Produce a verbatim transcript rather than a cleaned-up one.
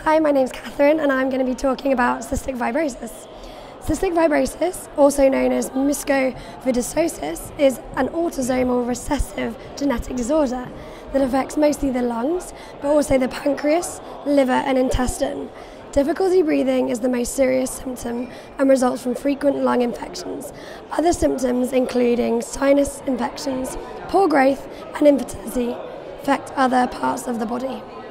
Hi, my name's Catherine and I'm going to be talking about cystic fibrosis. Cystic fibrosis, also known as mucoviscosis, is an autosomal recessive genetic disorder that affects mostly the lungs, but also the pancreas, liver and intestine. Difficulty breathing is the most serious symptom and results from frequent lung infections. Other symptoms, including sinus infections, poor growth and infertility, affect other parts of the body.